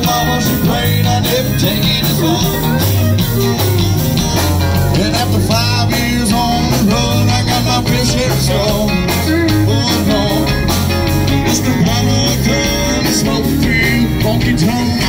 mama, she prayed I never take it far. And after 5 years on the road, I got my fair share of score. Oh, no. Mr. Mama, come smoke free, honky tonk.